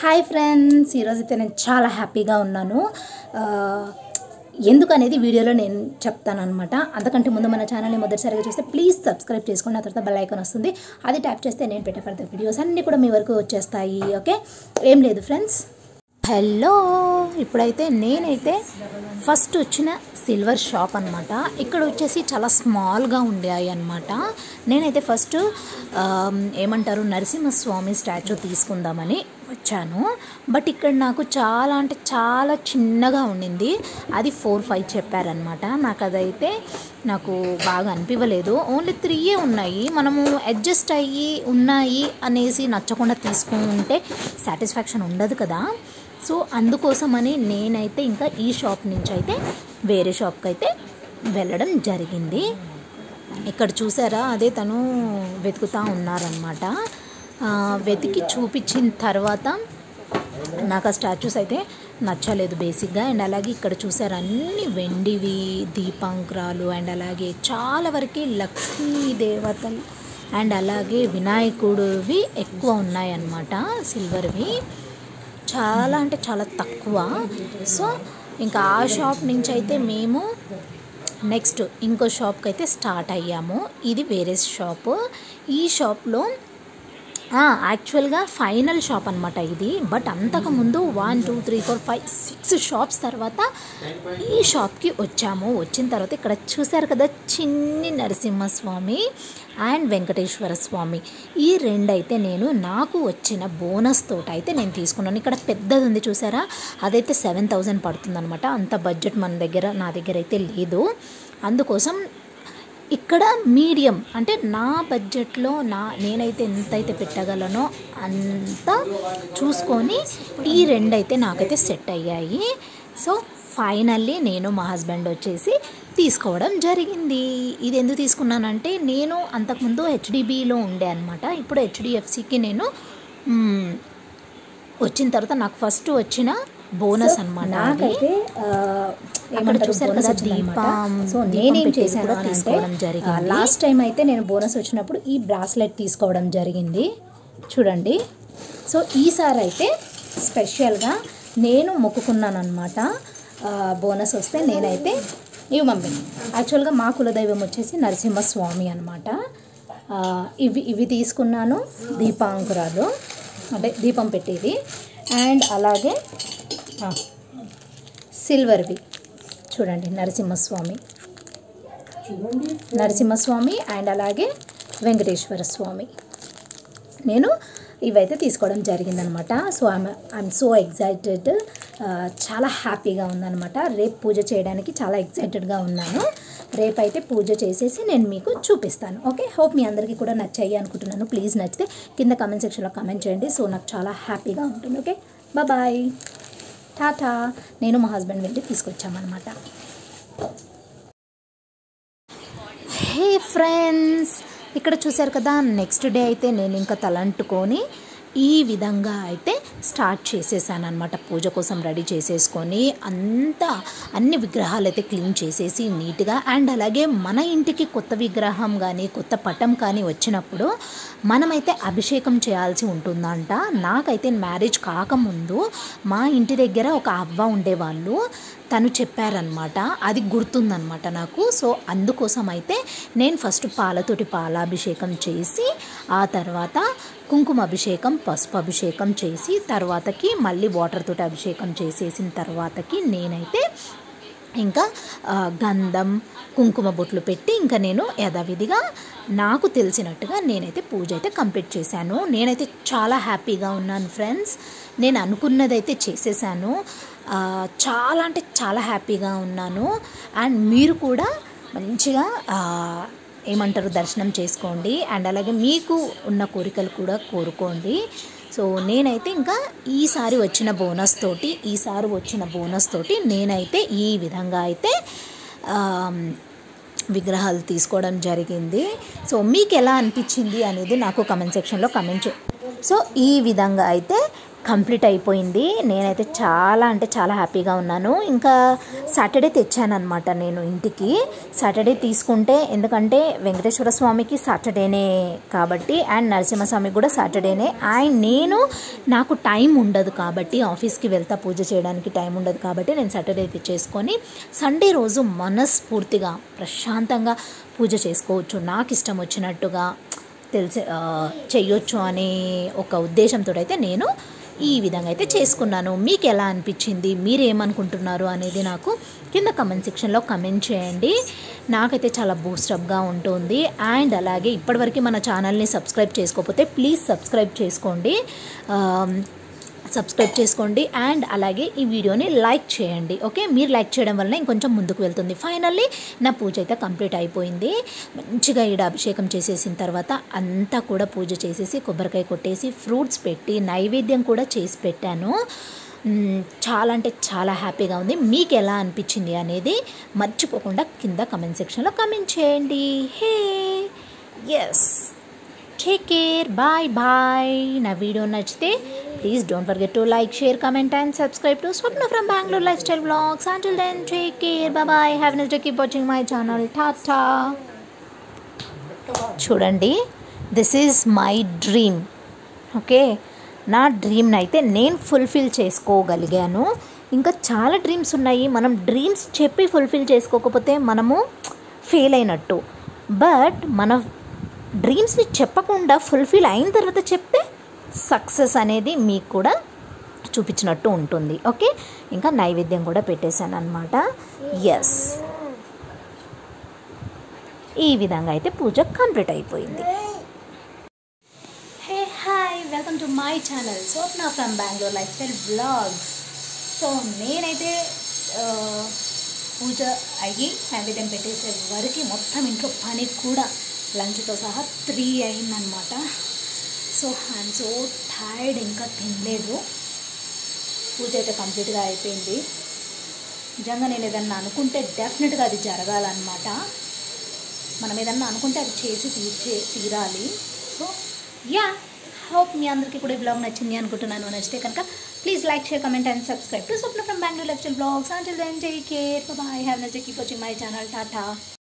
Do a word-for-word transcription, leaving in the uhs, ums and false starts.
Hi friends, ఈరోజైతే నేను చాలా హ్యాపీగా ఉన్నాను. ఎందుకనేది వీడియోలో నేను చెప్తానన్నమాట. అంతకంటే ముందు మన ఛానల్ని మొదటిసారిగా చూస్తే ప్లీజ్ సబ్స్క్రైబ్ చేసుకోండి. ఆ తర్వాత బెల్ ఐకాన్ వస్తుంది, అది ట్యాప్ చేస్తే నేను పెట్టే ఫర్దర్ వీడియోస్ అన్నీ కూడా మీ వరకు వచ్చేస్తాయి. ఓకే, ఏం లేదు ఫ్రెండ్స్. హలో, ఇప్పుడైతే నేనైతే ఫస్ట్ వచ్చిన సిల్వర్ షాప్ అనమాట. ఇక్కడ వచ్చేసి చాలా స్మాల్గా ఉండేవి అనమాట. నేనైతే ఫస్ట్ ఏమంటారు నరసింహస్వామి స్టాచ్యూ తీసుకుందామని వచ్చాను. బట్ ఇక్కడ నాకు చాలా అంటే చాలా చిన్నగా ఉండింది. అది ఫోర్ ఫైవ్ చెప్పారనమాట. నాకు అదైతే నాకు బాగా అనిపించలేదు. ఓన్లీ త్రీయే ఉన్నాయి. మనము అడ్జస్ట్ అయ్యి ఉన్నాయి అనేసి నచ్చకుండా తీసుకుంటే సాటిస్ఫాక్షన్ ఉండదు కదా. సో అందుకోసమని నేనైతే ఇంకా ఈ షాప్ నుంచి అయితే వేరే షాప్కి అయితే వెళ్ళడం జరిగింది. ఇక్కడ చూసారా, అదే తను వెతుకుతూ ఉన్నారనమాట. వెతికి చూపించిన తర్వాత నాకు ఆ స్టాచ్యూస్ అయితే నచ్చలేదు బేసిక్గా. అండ్ అలాగే ఇక్కడ చూసారు అన్ని వెండివి దీపాంకురాలు అండ్ అలాగే చాలా వరకు లక్ష్మీ దేవతలు అండ్ అలాగే వినాయకుడివి ఎక్కువ ఉన్నాయన్నమాట. సిల్వర్వి చాలా అంటే చాలా తక్కువ. సో ఇంకా ఆ షాప్ నుంచి అయితే మేము నెక్స్ట్ ఇంకో షాప్కి అయితే స్టార్ట్ అయ్యాము. ఇది వేరే షాపు. ఈ షాప్లో యాక్చువల్గా ఫైనల్ షాప్ అనమాట ఇది. బట్ అంతకుముందు one two three four five six shops తర్వాత ఈ షాప్కి వచ్చాము. వచ్చిన తర్వాత ఇక్కడ చూసారు కదా, చిన్ని నరసింహస్వామి అండ్ వెంకటేశ్వర స్వామి, ఈ రెండైతే నేను నాకు వచ్చిన బోనస్ తోట అయితే నేను తీసుకున్నాను. ఇక్కడ పెద్దది ఉంది చూసారా, అదైతే సెవెన్ థౌజండ్ పడుతుంది అనమాట. అంత బడ్జెట్ మన దగ్గర నా దగ్గర అయితే లేదు. అందుకోసం ఇక్కడ మీడియం అంటే నా బడ్జెట్లో నా నేనైతే ఎంతైతే పెట్టగలనో అంత చూసుకొని ఈ రెండైతే నాకైతే సెట్ అయ్యాయి. సో ఫైనల్లీ నేను మా హస్బెండ్ వచ్చేసి తీసుకోవడం జరిగింది. ఇది ఎందుకు తీసుకున్నానంటే నేను అంతకుముందు హెచ్డిబిలో ఉండే అనమాట. ఇప్పుడు హెచ్డిఎఫ్సికి నేను వచ్చిన తర్వాత నాకు ఫస్ట్ వచ్చిన బోనస్ అనమాట. నాకైతే అక్కడ చూసారు కదా దీపం. సో నేనేం చేశాను తీసుకోవడం జరిగింది. లాస్ట్ టైం అయితే నేను బోనస్ వచ్చినప్పుడు ఈ బ్రాస్లెట్ తీసుకోవడం జరిగింది చూడండి. సో ఈసారి అయితే స్పెషల్గా నేను మొక్కుకున్నాను అనమాట. బోనస్ వస్తే నేనైతే ఇవి మమ్మీ యాక్చువల్గా మా కులదైవం వచ్చేసి నరసింహస్వామి అనమాట. ఇవి ఇవి తీసుకున్నాను, దీపాంకురాలు అంటే దీపం పెట్టేది. అండ్ అలాగే సిల్వర్వి చూడండి, నరసింహస్వామి నరసింహస్వామి అండ్ అలాగే వెంకటేశ్వర స్వామి నేను ఇవైతే తీసుకోవడం జరిగిందనమాట. So I'm I'm so excited, చాలా హ్యాపీగా ఉందన్నమాట. రేపు పూజ చేయడానికి చాలా ఎగ్జైటెడ్గా ఉన్నాను. రేపైతే పూజ చేసేసి నేను మీకు చూపిస్తాను. ఓకే, హోప్ మీ అందరికీ కూడా నచ్చాయి అనుకుంటున్నాను. ప్లీజ్ నచ్చితే కింద కామెంట్ సెక్షన్లో కామెంట్ చేయండి. సో నాకు చాలా హ్యాపీగా ఉంటుంది. Okay, bye, tata. నేను మా హస్బెండ్ వెళ్ళి తీసుకొచ్చామన్నమాట. హే ఫ్రెండ్స్, ఇక్కడ చూసారు కదా, నెక్స్ట్ డే అయితే నేను ఇంకా తలంటుకొని ఈ విధంగా అయితే స్టార్ట్ చేసేసాను అనమాట. పూజ కోసం రెడీ చేసేసుకొని అంతా అన్ని విగ్రహాలు అయితే క్లీన్ చేసేసి నీట్గా. అండ్ అలాగే మన ఇంటికి కొత్త విగ్రహం కానీ కొత్త పటం కానీ వచ్చినప్పుడు మనమైతే అభిషేకం చేయాల్సి ఉంటుందంట. నాకైతే మ్యారేజ్ కాకముందు మా ఇంటి దగ్గర ఒక అవ్వ ఉండేవాళ్ళు, తను చెప్పారనమాట. అది గుర్తుందనమాట నాకు. సో అందుకోసం అయితే నేను ఫస్ట్ పాలతోటి పాలాభిషేకం చేసి ఆ తర్వాత కుంకుమ అభిషేకం పసుపు అభిషేకం చేసి తర్వాతకి మళ్ళీ వాటర్ తోటి అభిషేకం చేసేసిన తర్వాతకి నేనైతే ఇంకా గంధం కుంకుమ బొట్లు పెట్టి ఇంకా నేను యథావిధిగా నాకు తెలిసినట్టుగా నేనైతే పూజ అయితే కంప్లీట్ చేశాను. నేనైతే చాలా హ్యాపీగా ఉన్నాను ఫ్రెండ్స్. నేను అనుకున్నదైతే చేసేసాను. చాలా అంటే చాలా హ్యాపీగా ఉన్నాను. అండ్ మీరు కూడా మంచిగా ఏమంటారు దర్శనం చేసుకోండి. అండ్ అలాగే మీకు ఉన్న కోరికలు కూడా కోరుకోండి. సో నేనైతే ఇంకా ఈసారి వచ్చిన బోనస్ తోటి ఈసారి వచ్చిన బోనస్ తోటి నేనైతే ఈ విధంగా అయితే విగ్రహాలు తీసుకోవడం జరిగింది. సో మీకు ఎలా అనిపించింది అనేది నాకు కమెంట్ సెక్షన్లో కమెంట్ చే సో ఈ విధంగా అయితే కంప్లీట్ అయిపోయింది. నేనైతే చాలా అంటే చాలా హ్యాపీగా ఉన్నాను. ఇంకా సాటర్డే తెచ్చాను అనమాట నేను ఇంటికి. సాటర్డే తీసుకుంటే ఎందుకంటే వెంకటేశ్వర స్వామికి సాటర్డేనే కాబట్టి, అండ్ నరసింహస్వామికి కూడా సాటర్డేనే. అండ్ నేను నాకు టైం ఉండదు కాబట్టి, ఆఫీస్కి వెళ్తా పూజ చేయడానికి టైం ఉండదు కాబట్టి నేను సాటర్డే తెచ్చేసుకొని సండే రోజు మనస్ఫూర్తిగా ప్రశాంతంగా పూజ చేసుకోవచ్చు, నాకు ఇష్టం వచ్చినట్టుగా తెలిసి చెయ్యొచ్చు అనే ఒక ఉద్దేశంతో అయితే నేను ఈ విధంగా అయితే చేసుకున్నాను. మీకు ఎలా అనిపించింది, మీరు ఏమనుకుంటున్నారు అనేది నాకు కింద కమెంట్ సెక్షన్లో కమెంట్ చేయండి. నాకైతే చాలా బూస్టప్గా ఉంటుంది. అండ్ అలాగే ఇప్పటివరకు మన ఛానల్ని సబ్స్క్రైబ్ చేసుకోకపోతే ప్లీజ్ సబ్స్క్రైబ్ చేసుకోండి సబ్స్క్రైబ్ చేసుకోండి అండ్ అలాగే ఈ వీడియోని లైక్ చేయండి. ఓకే, మీరు లైక్ చేయడం వల్ల ఇంకొంచెం ముందుకు వెళ్తుంది. ఫైనల్లీ నా పూజ అయితే కంప్లీట్ అయిపోయింది. మంచిగా ఈడ అభిషేకం చేసేసిన తర్వాత అంతా కూడా పూజ చేసేసి కొబ్బరికాయ కొట్టేసి ఫ్రూట్స్ పెట్టి నైవేద్యం కూడా చేసి పెట్టాను. చాలా అంటే చాలా హ్యాపీగా ఉంది. మీకు ఎలా అనిపించింది అనేది మర్చిపోకుండా కింద కమెంట్ సెక్షన్లో కమెంట్ చేయండి. Hey yes, take care, bye bye. నా వీడియో నచ్చితే please don't forget to like, share, comment and subscribe to Swapna from Bengaluru lifestyle vlogs. Until then, take care, bye bye, have a nice day, keep watching my channel, tata. చూడండి, this is my dream. Okay, నా డ్రీమ్ని అయితే నేను fulfil చేసుకోగలిగాను. ఇంకా చాలా dreams ఉన్నాయి. మనం dreams చెప్పి ఫుల్ఫిల్ చేసుకోకపోతే మనము ఫెయిల్ అయినట్టు. బట్ మన డ్రీమ్స్ని చెప్పకుండా ఫుల్ఫిల్ అయిన తర్వాత చెప్తే సక్సెస్ అనేది మీకు కూడా చూపించినట్టు ఉంటుంది. ఓకే, ఇంకా నైవేద్యం కూడా పెట్టేశాను అనమాట. ఎస్, ఈ విధంగా అయితే పూజ కంప్లీట్ అయిపోయింది. Hey hi, welcome to my channel Swapna from Bengaluru lifestyle vlogs. So నేనైతే పూజ అయ్యి నైవేద్యం పెట్టేసే వరకు మొత్తం ఇంట్లో పని కూడా లంచ్తో సహా త్రీ అయిందనమాట. సో ఐఎమ్ సో టైర్డ్, ఇంకా తినలేదు. పూజ అయితే కంప్లీట్గా అయిపోయింది. నిజంగా నేను ఏదన్నా అనుకుంటే డెఫినెట్గా అది జరగాలన్నమాట. మనం ఏదన్నా అనుకుంటే అది చేసి తీర్చే తీరాలి. సో యా, హోప్ మీ అందరికీ కూడా ఈ బ్లాగ్ నచ్చింది అనుకుంటున్నాను. నచ్చితే కనుక please like, share, comment and subscribe to Swapna from Bengaluru lifestyle blogs. Until then, take care, bye bye, have a nice day, keep watching my channel, tata.